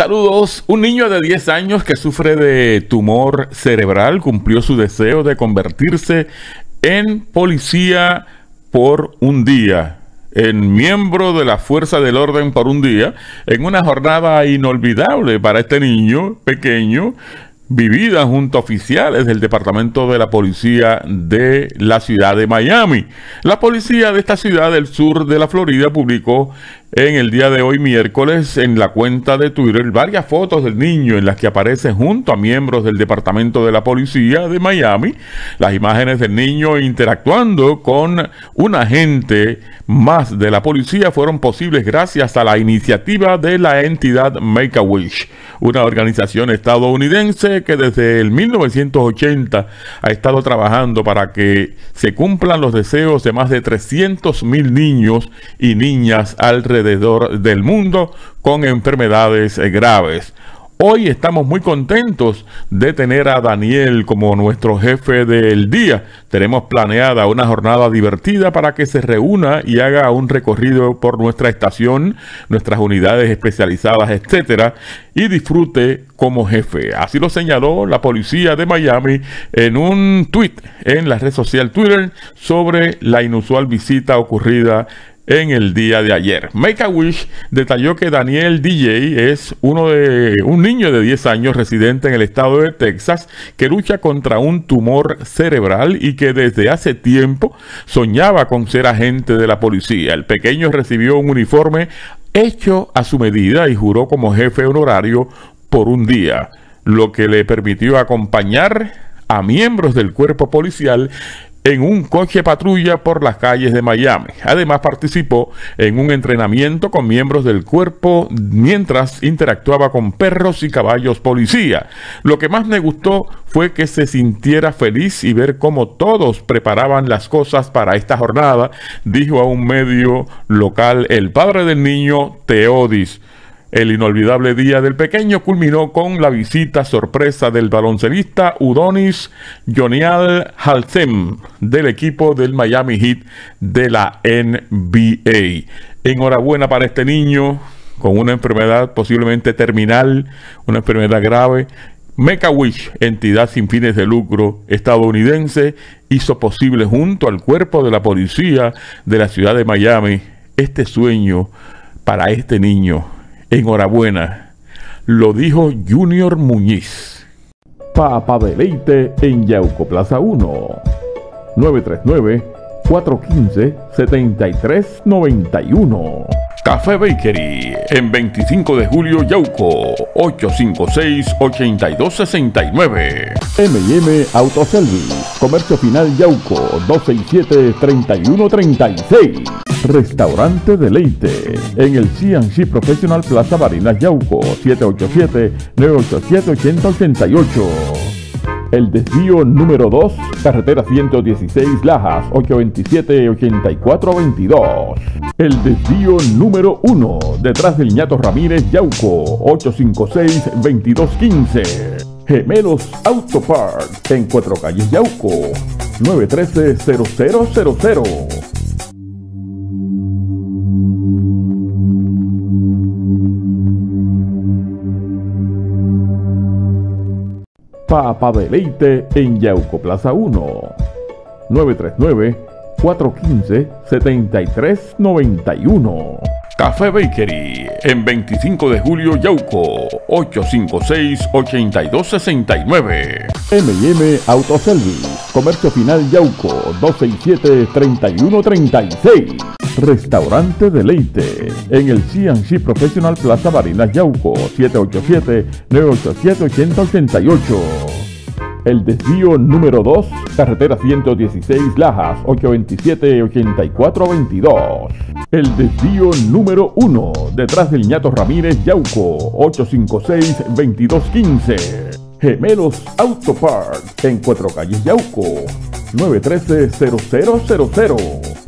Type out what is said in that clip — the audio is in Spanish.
Saludos. Un niño de 10 años que sufre de tumor cerebral cumplió su deseo de convertirse en policía por un día, en miembro de la fuerza del orden por un día, en una jornada inolvidable para este niño pequeño, vivida junto a oficiales del Departamento de la Policía de la ciudad de Miami. La policía de esta ciudad del sur de la Florida publicó en el día de hoy, miércoles, en la cuenta de Twitter, varias fotos del niño en las que aparece junto a miembros del Departamento de la Policía de Miami. Las imágenes del niño interactuando con un agente más de la policía fueron posibles gracias a la iniciativa de la entidad Make-A-Wish, una organización estadounidense que desde el 1980 ha estado trabajando para que se cumplan los deseos de más de 300,000 niños y niñas alrededor del mundo con enfermedades graves. Hoy estamos muy contentos de tener a Daniel como nuestro jefe del día. Tenemos planeada una jornada divertida para que se reúna y haga un recorrido por nuestra estación, nuestras unidades especializadas, etcétera, y disfrute como jefe. Así lo señaló la policía de Miami en un tweet en la red social Twitter sobre la inusual visita ocurrida en el día de ayer. Make-A-Wish detalló que Daniel DJ es un niño de 10 años residente en el estado de Texas que lucha contra un tumor cerebral y que desde hace tiempo soñaba con ser agente de la policía. El pequeño recibió un uniforme hecho a su medida y juró como jefe honorario por un día, lo que le permitió acompañar a miembros del cuerpo policial en un coche patrulla por las calles de Miami. Además participó en un entrenamiento con miembros del cuerpo mientras interactuaba con perros y caballos policía. Lo que más me gustó fue que se sintiera feliz y ver cómo todos preparaban las cosas para esta jornada, dijo a un medio local el padre del niño, Teodis. El inolvidable día del pequeño culminó con la visita sorpresa del baloncelista Udonis Jonial Halsem del equipo del Miami Heat de la NBA. Enhorabuena para este niño con una enfermedad posiblemente terminal, una enfermedad grave. Make-A-Wish, entidad sin fines de lucro estadounidense, hizo posible junto al cuerpo de la policía de la ciudad de Miami este sueño para este niño. Enhorabuena, lo dijo Junior Muñiz. Papa Deleite en Yauco Plaza 1, 939-415-7391. Café Bakery en 25 de julio Yauco, 856-8269. M&M Autoservice, Comercio Final Yauco, 267-3136. Restaurante Deleite en el C&C Professional Plaza Barinas Yauco, 787-987-8088. El desvío número 2, carretera 116 Lajas, 827-8422. El desvío número 1, detrás del Ñato Ramírez Yauco, 856-2215. Gemelos Auto Parts, en Cuatro Calles Yauco, 913-0000. Papa Deleite en Yauco Plaza 1, 939-415-7391. Café Bakery en 25 de julio Yauco, 856-8269. M&M Autoservice, Comercio Final Yauco, 267-3136. Restaurante Deleite en el C&C Professional Plaza Barinas Yauco, 787-987-8088. El desvío número 2, carretera 116 Lajas, 827-8422. El desvío número 1, detrás del Ñato Ramírez Yauco, 856-2215. Gemelos Auto Parts, en Cuatro Calles Yauco, 913-0000.